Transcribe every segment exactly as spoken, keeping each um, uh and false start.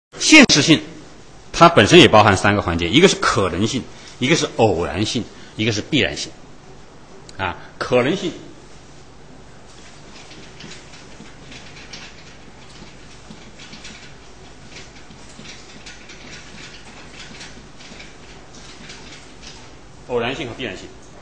现实性它本身也包含三个环节，一个是可能性，一个是偶然性，一个是必然性。啊，可能性偶然性和必然性。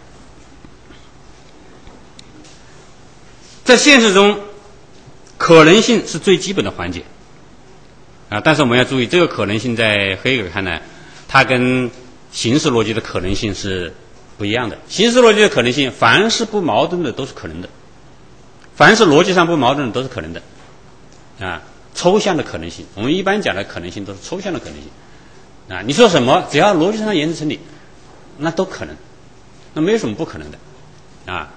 在现实中，可能性是最基本的环节啊，但是我们要注意，这个可能性在黑格尔看来，它跟形式逻辑的可能性是不一样的。形式逻辑的可能性，凡是不矛盾的都是可能的，凡是逻辑上不矛盾的都是可能的啊。抽象的可能性，我们一般讲的可能性都是抽象的可能性啊。你说什么，只要逻辑上言之成理，那都可能，那没有什么不可能的啊。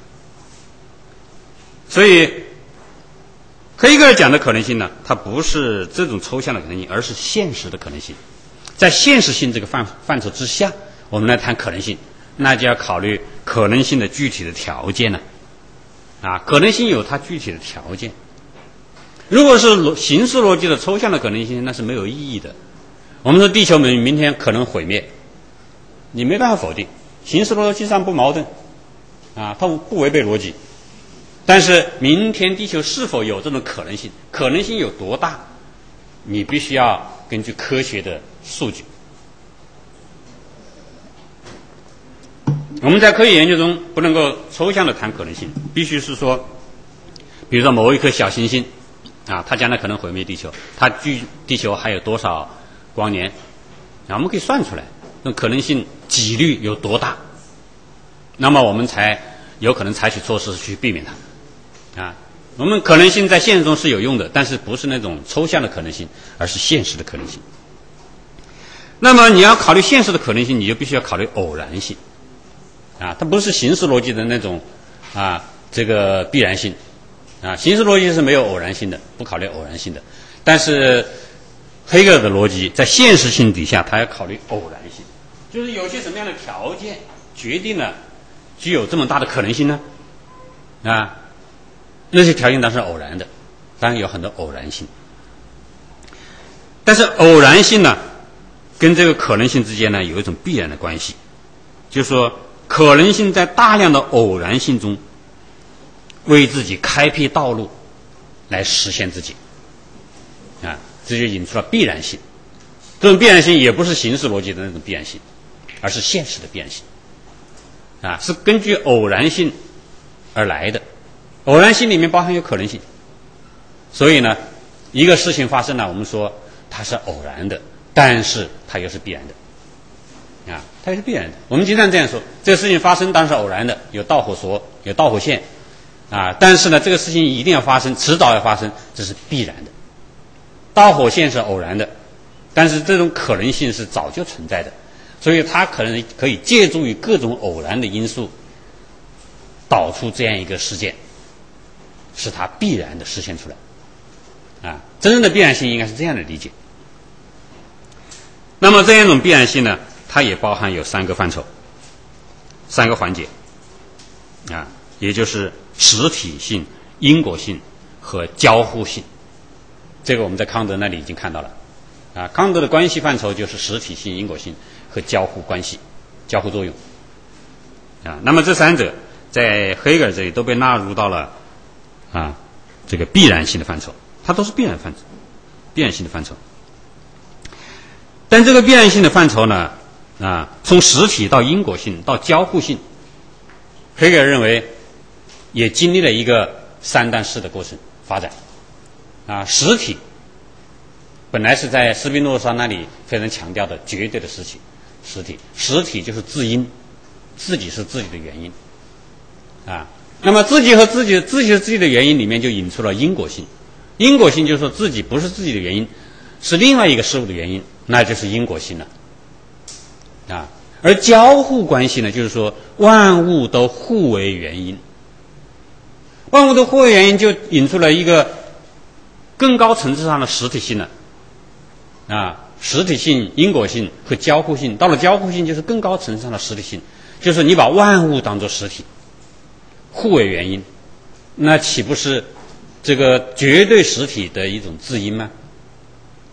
所以黑格尔讲的可能性呢，它不是这种抽象的可能性，而是现实的可能性。在现实性这个范范畴之下，我们来谈可能性，那就要考虑可能性的具体的条件了啊。可能性有它具体的条件，如果是形式逻辑的抽象的可能性，那是没有意义的。我们说地球明明天可能毁灭，你没办法否定，形式逻辑上不矛盾啊，它不违背逻辑。但是明天地球是否有这种可能性，可能性有多大，你必须要根据科学的数据。我们在科学研究中不能够抽象的谈可能性，必须是说，比如说某一颗小行星啊，它将来可能毁灭地球，它距地球还有多少光年，啊，我们可以算出来，那可能性几率有多大，那么我们才有可能采取措施去避免它。啊，我们可能性在现实中是有用的，但是不是那种抽象的可能性，而是现实的可能性。那么你要考虑现实的可能性，你就必须要考虑偶然性啊，它不是形式逻辑的那种啊这个必然性啊，形式逻辑是没有偶然性的，不考虑偶然性的。但是黑格尔的逻辑在现实性底下，它要考虑偶然性，就是有些什么样的条件决定了具有这么大的可能性呢？啊，那些条件当然是偶然的，当然有很多偶然性。但是偶然性呢，跟这个可能性之间呢有一种必然的关系，就是说可能性在大量的偶然性中为自己开辟道路来实现自己啊，这就引出了必然性。这种必然性也不是形式逻辑的那种必然性，而是现实的必然性啊，是根据偶然性而来的。偶然性里面包含有可能性，所以呢一个事情发生了，我们说它是偶然的，但是它又是必然的啊，它又是必然的。我们经常这样说，这个事情发生当然是偶然的，有导火索，有导火线啊，但是呢这个事情一定要发生，迟早要发生，这是必然的。导火线是偶然的，但是这种可能性是早就存在的，所以它可能可以借助于各种偶然的因素导出这样一个事件，使它必然的实现出来啊，真正的必然性应该是这样的理解。那么这样一种必然性呢，它也包含有三个范畴，三个环节啊，也就是实体性、因果性和交互性。这个我们在康德那里已经看到了啊，康德的关系范畴就是实体性、因果性和交互关系、交互作用啊。那么这三者在黑格尔这里都被纳入到了啊这个必然性的范畴，它都是必然范畴，必然性的范畴。但这个必然性的范畴呢啊，从实体到因果性到交互性，黑格尔认为也经历了一个三段式的过程发展啊。实体本来是在斯宾诺莎那里非常强调的绝对的实体，实体实体就是自因，自己是自己的原因啊。那么自己和自己自己是自己的原因里面就引出了因果性，因果性就是说自己不是自己的原因，是另外一个事物的原因，那就是因果性了啊。而交互关系呢，就是说万物都互为原因，万物都互为原因就引出了一个更高层次上的实体性了啊。实体性、因果性和交互性，到了交互性就是更高层次上的实体性，就是你把万物当作实体，互为原因，那岂不是这个绝对实体的一种自因吗？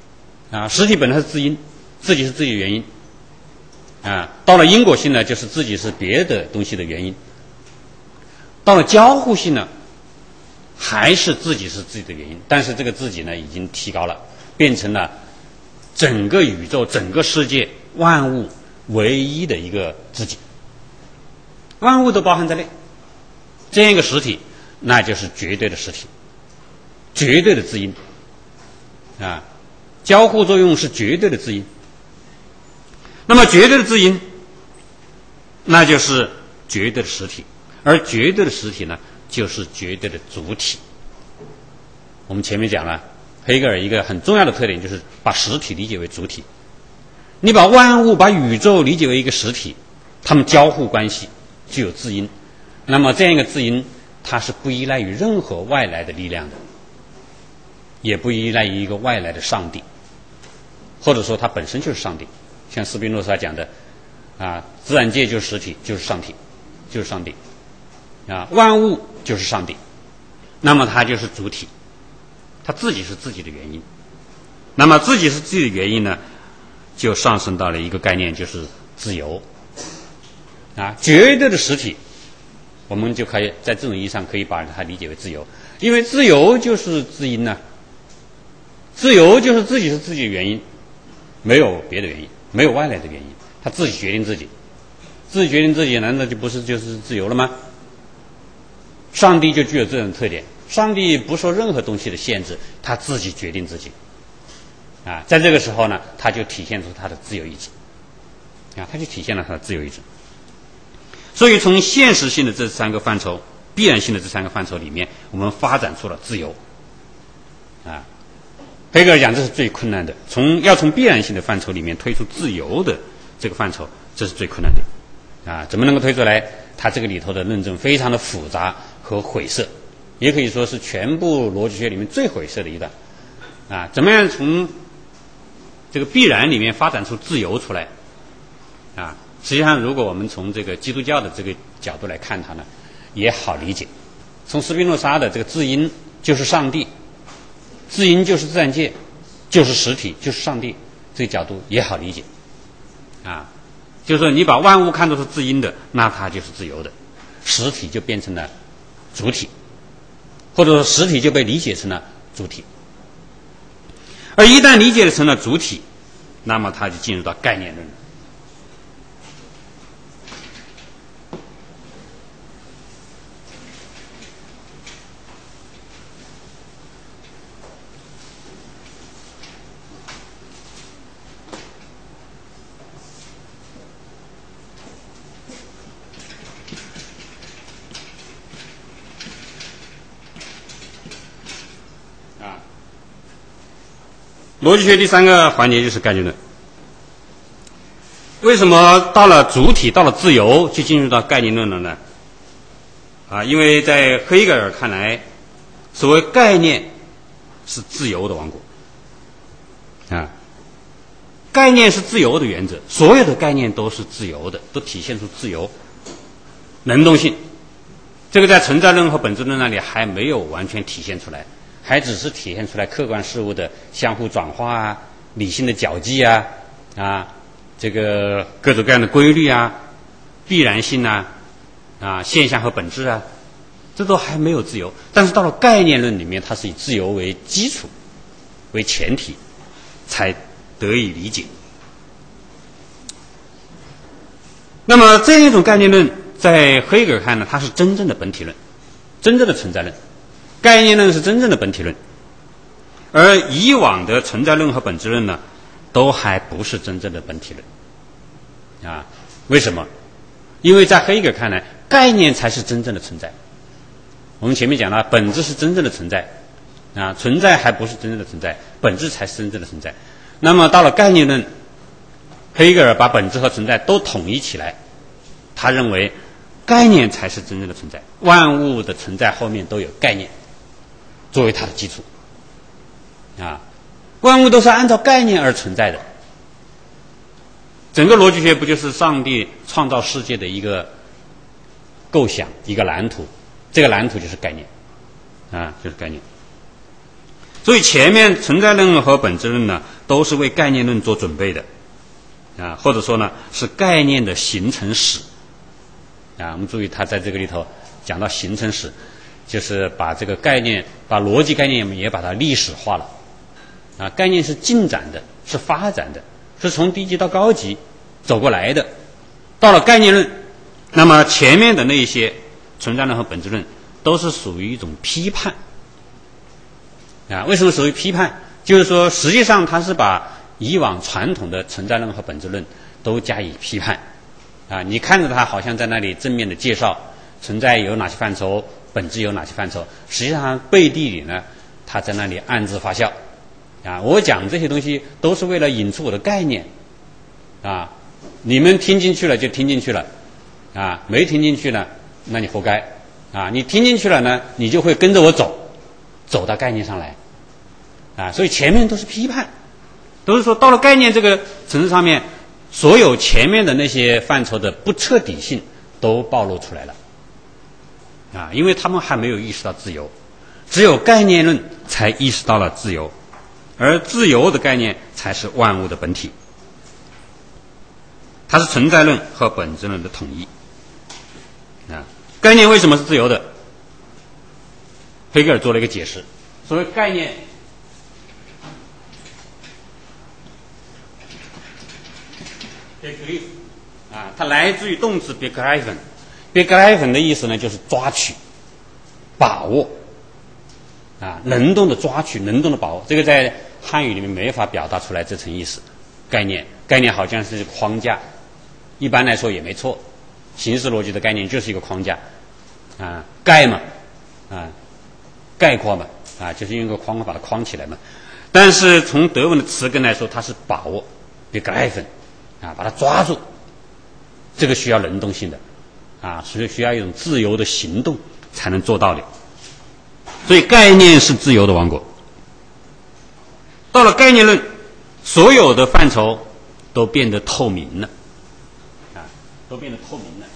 啊，实体本来是自因，自己是自己的原因。啊，到了因果性呢，就是自己是别的东西的原因。到了交互性呢，还是自己是自己的原因，但是这个自己呢已经提高了，变成了整个宇宙、整个世界万物唯一的一个自己，万物都包含在内。这样一个实体，那就是绝对的实体，绝对的自因啊，交互作用是绝对的自因。那么绝对的自因，那就是绝对的实体，而绝对的实体呢，就是绝对的主体。我们前面讲了，黑格尔一个很重要的特点就是把实体理解为主体。你把万物、把宇宙理解为一个实体，它们交互关系具有自因。那么这样一个自因，它是不依赖于任何外来的力量的，也不依赖于一个外来的上帝，或者说它本身就是上帝。像斯宾诺莎讲的啊，自然界就是实体，就是上体，就是上帝啊，万物就是上帝，那么它就是主体，它自己是自己的原因。那么自己是自己的原因呢，就上升到了一个概念，就是自由啊，绝对的实体，我们就可以在这种意义上可以把它理解为自由，因为自由就是自因呢、啊，自由就是自己是自己的原因，没有别的原因，没有外来的原因，他自己决定自己，自己决定自己，难道就不是就是自由了吗？上帝就具有这种特点，上帝不受任何东西的限制，他自己决定自己啊，在这个时候呢，他就体现出他的自由意志啊，他就体现了他的自由意志。所以从现实性的这三个范畴，必然性的这三个范畴里面，我们发展出了自由啊。黑格尔讲这是最困难的，从要从必然性的范畴里面推出自由的这个范畴，这是最困难的啊！怎么能够推出来？它这个里头的论证非常的复杂和晦涩，也可以说是全部逻辑学里面最晦涩的一段啊！怎么样从这个必然里面发展出自由出来啊？实际上，如果我们从这个基督教的这个角度来看它呢，也好理解。从斯宾诺莎的这个自因就是上帝，自因就是自然界，就是实体，就是上帝，这个角度也好理解啊。就是说你把万物看作是自因的，那它就是自由的，实体就变成了主体，或者说实体就被理解成了主体。而一旦理解成了主体，那么它就进入到概念论了。逻辑学第三个环节就是概念论。为什么到了主体，到了自由，就进入到概念论了呢？啊，因为在黑格尔看来，所谓概念是自由的王国。啊，概念是自由的原则，所有的概念都是自由的，都体现出自由、能动性。这个在存在论和本质论那里还没有完全体现出来。还只是体现出来客观事物的相互转化啊，理性的搅剂啊，啊，这个各种各样的规律啊，必然性啊，啊，现象和本质啊，这都还没有自由。但是到了概念论里面，它是以自由为基础、为前提，才得以理解。那么这样一种概念论，在黑格尔看呢，它是真正的本体论，真正的存在论。概念论是真正的本体论，而以往的存在论和本质论呢，都还不是真正的本体论啊。为什么？因为在黑格尔看来，概念才是真正的存在。我们前面讲了，本质是真正的存在啊，存在还不是真正的存在，本质才是真正的存在。那么到了概念论，黑格尔把本质和存在都统一起来，他认为概念才是真正的存在，万物的存在后面都有概念作为它的基础啊，万物都是按照概念而存在的。整个逻辑学不就是上帝创造世界的一个构想，一个蓝图，这个蓝图就是概念啊，就是概念。 所以前面存在论和本质论呢，都是为概念论做准备的啊，或者说呢是概念的形成史啊。我们注意，他在这个里头讲到形成史，就是把这个概念，把逻辑概念也把它历史化了啊。概念是进展的，是发展的，是从低级到高级走过来的。到了概念论，那么前面的那些存在论和本质论都是属于一种批判啊。为什么属于批判？就是说实际上它是把以往传统的存在论和本质论都加以批判啊。你看着它好像在那里正面的介绍存在有哪些范畴，本质有哪些范畴，实际上背地里呢，它在那里暗自发酵啊。我讲这些东西都是为了引出我的概念啊，你们听进去了就听进去了啊，没听进去呢，那你活该啊。你听进去了呢，你就会跟着我走，走到概念上来啊。所以前面都是批判，都是说到了概念这个层次上面，所有前面的那些范畴的不彻底性都暴露出来了啊，因为他们还没有意识到自由，只有概念论才意识到了自由，而自由的概念才是万物的本体，它是存在论和本质论的统一啊。概念为什么是自由的？黑格尔做了一个解释，所谓概念，begriff 啊，它来自于动词 begreifen。begreifen 的意思呢，就是抓取、把握啊，能动的抓取，能动的把握。这个在汉语里面没法表达出来这层意思。概念，概念好像是框架，一般来说也没错。形式逻辑的概念就是一个框架啊，概嘛啊，概括嘛啊，就是用一个框把它框起来嘛。但是从德文的词根来说，它是把握 begreifen 啊，把它抓住，这个需要能动性的啊，所以需要一种自由的行动才能做到的。所以概念是自由的王国。到了概念论，所有的范畴都变得透明了啊，都变得透明了。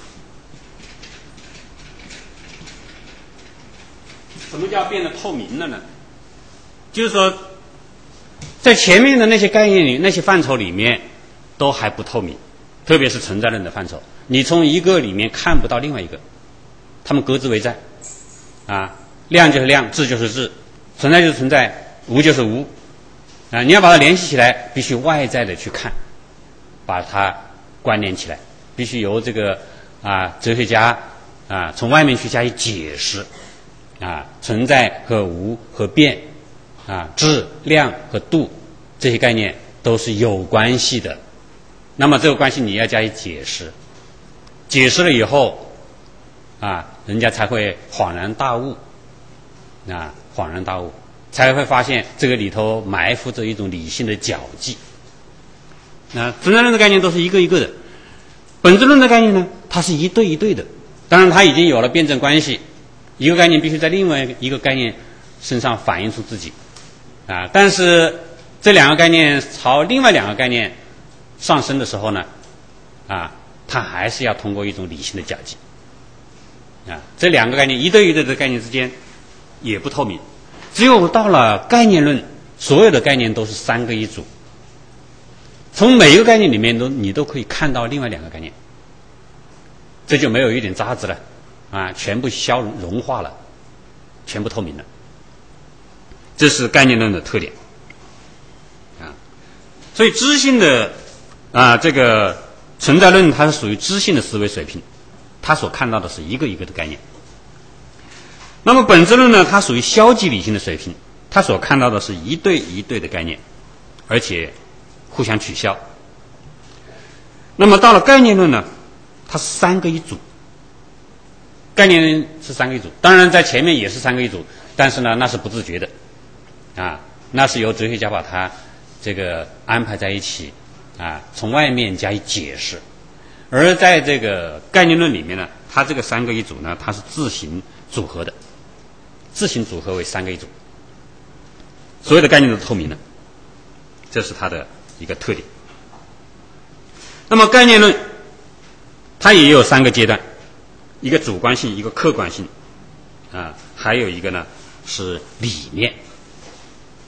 什么叫变得透明了呢？就是说在前面的那些概念里，那些范畴里面都还不透明，特别是存在论的范畴，你从一个里面看不到另外一个，它们各自为在啊，量就是量，质就是质，存在就是存在，无就是无啊。你要把它联系起来，必须外在的去看，把它关联起来，必须由这个啊哲学家啊从外面去加以解释啊，存在和无和变啊，质量和度这些概念都是有关系的。那么这个关系你要加以解释，解释了以后啊，人家才会恍然大悟啊，恍然大悟，才会发现这个里头埋伏着一种理性的脚迹。那存在论的概念都是一个一个的，本质论的概念呢，它是一对一对的。当然它已经有了辩证关系，一个概念必须在另外一个概念身上反映出自己啊，但是这两个概念朝另外两个概念上升的时候呢啊，它还是要通过一种理性的脚迹啊，这两个概念一对一对的概念之间也不透明。只有到了概念论，所有的概念都是三个一组，从每一个概念里面都你都可以看到另外两个概念，这就没有一点渣子了啊，全部消融化了，全部透明了。这是概念论的特点啊。所以知性的啊这个存在论，它是属于知性的思维水平，它所看到的是一个一个的概念。那么本质论呢，它属于消极理性的水平，它所看到的是一对一对的概念，而且互相取消。那么到了概念论呢，它是三个一组，概念是三个一组，当然在前面也是三个一组，但是呢那是不自觉的啊，那是由哲学家把它这个安排在一起啊，从外面加以解释。而在这个概念论里面呢，它这个三个一组呢，它是自行组合的，自行组合为三个一组，所有的概念都透明了，这是它的一个特点。那么概念论它也有三个阶段，一个主观性，一个客观性啊，还有一个呢是理念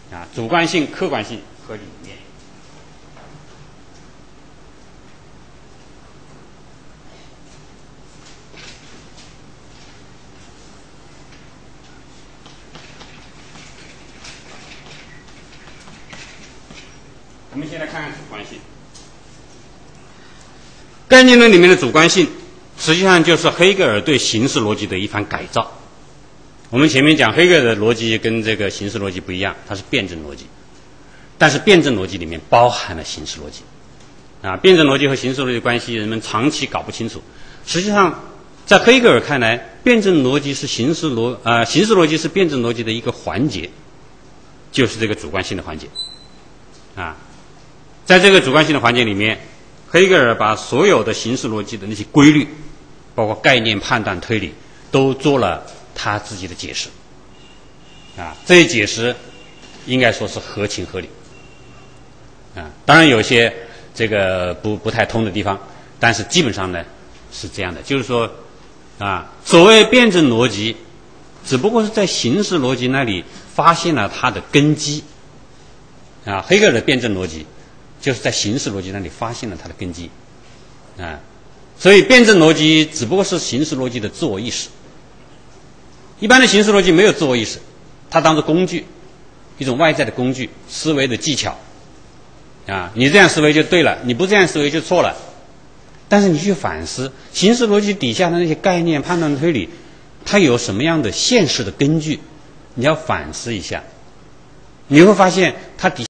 啊，主观性、客观性和理念。我们先来看看主观性。概念论里面的主观性，实际上就是黑格尔对形式逻辑的一番改造。我们前面讲黑格尔的逻辑跟这个形式逻辑不一样，它是辩证逻辑，但是辩证逻辑里面包含了形式逻辑。啊，辩证逻辑和形式逻辑关系，人们长期搞不清楚。实际上，在黑格尔看来，辩证逻辑是形式逻呃形式逻辑是辩证逻辑的一个环节，就是这个主观性的环节。啊。在这个主观性的环节里面，黑格尔把所有的形式逻辑的那些规律，包括概念、判断、推理，都做了他自己的解释。啊，这些解释应该说是合情合理。啊，当然有些这个不不太通的地方，但是基本上呢是这样的，就是说，啊，所谓辩证逻辑，只不过是在形式逻辑那里发现了它的根基。啊，黑格尔的辩证逻辑就是在形式逻辑那里发现了它的根基，啊，所以辩证逻辑只不过是形式逻辑的自我意识。一般的形式逻辑没有自我意识，它当作工具，一种外在的工具，思维的技巧。啊，你这样思维就对了，你不这样思维就错了。但是你去反思形式逻辑底下的那些概念、判断、推理，它有什么样的现实的根据？你要反思一下，你会发现它底